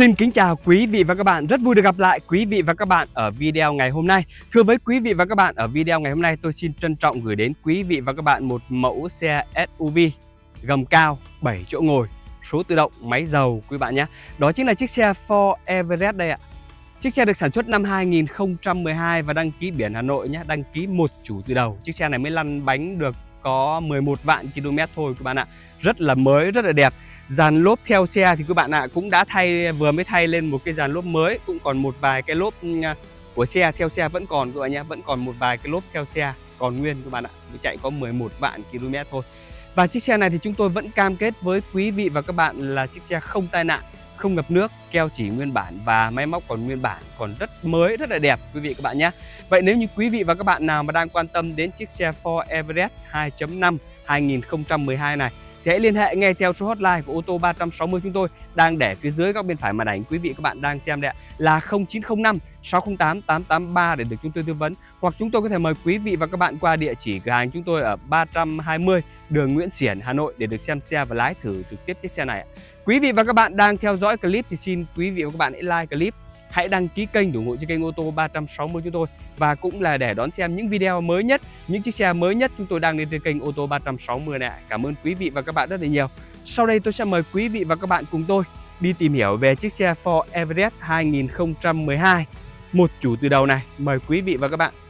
Xin kính chào quý vị và các bạn, rất vui được gặp lại quý vị và các bạn ở video ngày hôm nay. Thưa với quý vị và các bạn, ở video ngày hôm nay tôi xin trân trọng gửi đến quý vị và các bạn một mẫu xe SUV gầm cao 7 chỗ ngồi, số tự động, máy dầu quý bạn nhé. Đó chính là chiếc xe Ford Everest đây ạ. Chiếc xe được sản xuất năm 2012 và đăng ký biển Hà Nội nhé, đăng ký một chủ từ đầu. Chiếc xe này mới lăn bánh được có 11 vạn km thôi quý bạn ạ. Rất là mới, rất là đẹp. Dàn lốp theo xe thì các bạn ạ cũng đã vừa mới thay lên một cái dàn lốp mới, cũng còn một vài cái lốp của xe theo xe vẫn còn các bạn nhé, vẫn còn một vài cái lốp theo xe còn nguyên các bạn ạ, chạy có 11 vạn km thôi. Và chiếc xe này thì chúng tôi vẫn cam kết với quý vị và các bạn là chiếc xe không tai nạn, không ngập nước, keo chỉ nguyên bản và máy móc còn nguyên bản, còn rất mới, rất là đẹp quý vị các bạn nhé. Vậy nếu như quý vị và các bạn nào mà đang quan tâm đến chiếc xe Ford Everest 2.5 2012 này thì hãy liên hệ ngay theo số hotline của ô tô 360 chúng tôi đang để phía dưới góc bên phải màn ảnh quý vị các bạn đang xem đây ạ, là 0905 608 883 để được chúng tôi tư vấn, hoặc chúng tôi có thể mời quý vị và các bạn qua địa chỉ cửa hàng chúng tôi ở 320 đường Nguyễn Xiển, Hà Nội để được xem xe và lái thử trực tiếp chiếc xe này. Quý vị và các bạn đang theo dõi clip thì xin quý vị và các bạn hãy like clip, hãy đăng ký kênh để ủng hộ cho kênh ô tô 360 chúng tôi, và cũng là để đón xem những video mới nhất, những chiếc xe mới nhất chúng tôi đang lên trên kênh ô tô 360 này. Cảm ơn quý vị và các bạn rất là nhiều. Sau đây tôi sẽ mời quý vị và các bạn cùng tôi đi tìm hiểu về chiếc xe Ford Everest 2012 một chủ từ đầu này. Mời quý vị và các bạn.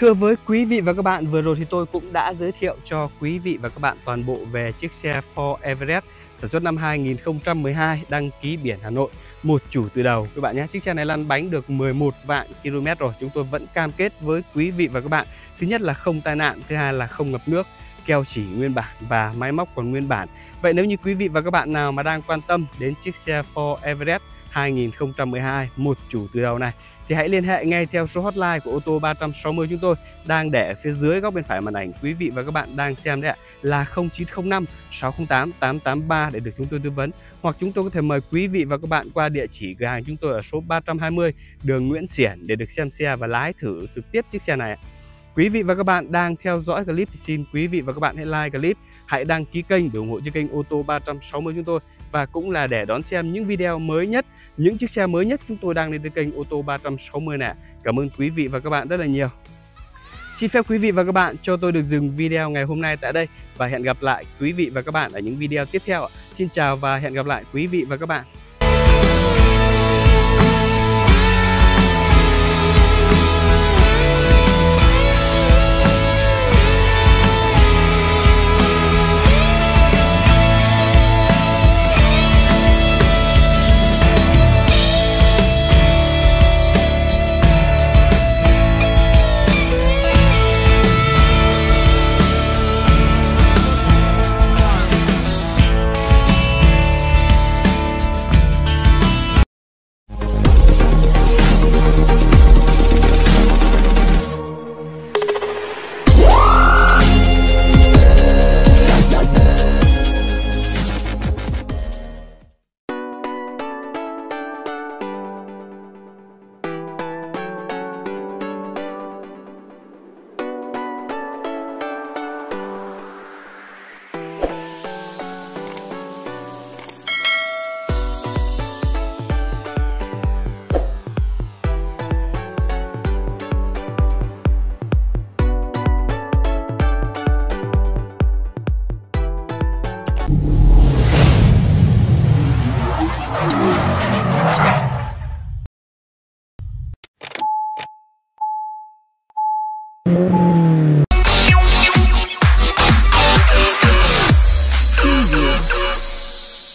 Thưa với quý vị và các bạn, vừa rồi thì tôi cũng đã giới thiệu cho quý vị và các bạn toàn bộ về chiếc xe Ford Everest sản xuất năm 2012, đăng ký biển Hà Nội, một chủ từ đầu các bạn nhé. Chiếc xe này lăn bánh được 11 vạn km rồi. Chúng tôi vẫn cam kết với quý vị và các bạn, thứ nhất là không tai nạn, thứ hai là không ngập nước, keo chỉ nguyên bản và máy móc còn nguyên bản. Vậy nếu như quý vị và các bạn nào mà đang quan tâm đến chiếc xe Ford Everest 2012 một chủ từ đầu này thì hãy liên hệ ngay theo số hotline của ô tô 360 chúng tôi đang để ở phía dưới góc bên phải màn ảnh quý vị và các bạn đang xem đấy ạ, là 0905 608 883 để được chúng tôi tư vấn, hoặc chúng tôi có thể mời quý vị và các bạn qua địa chỉ cửa hàng chúng tôi ở số 320 đường Nguyễn Xiển để được xem xe và lái thử trực tiếp chiếc xe này. Quý vị và các bạn đang theo dõi clip thì xin quý vị và các bạn hãy like clip, hãy đăng ký kênh để ủng hộ cho kênh ô tô 360 chúng tôi, và cũng là để đón xem những video mới nhất, những chiếc xe mới nhất chúng tôi đang lên trên kênh ô tô 360 nè. Cảm ơn quý vị và các bạn rất là nhiều. Xin phép quý vị và các bạn cho tôi được dừng video ngày hôm nay tại đây và hẹn gặp lại quý vị và các bạn ở những video tiếp theo. Xin chào và hẹn gặp lại quý vị và các bạn. Thank you.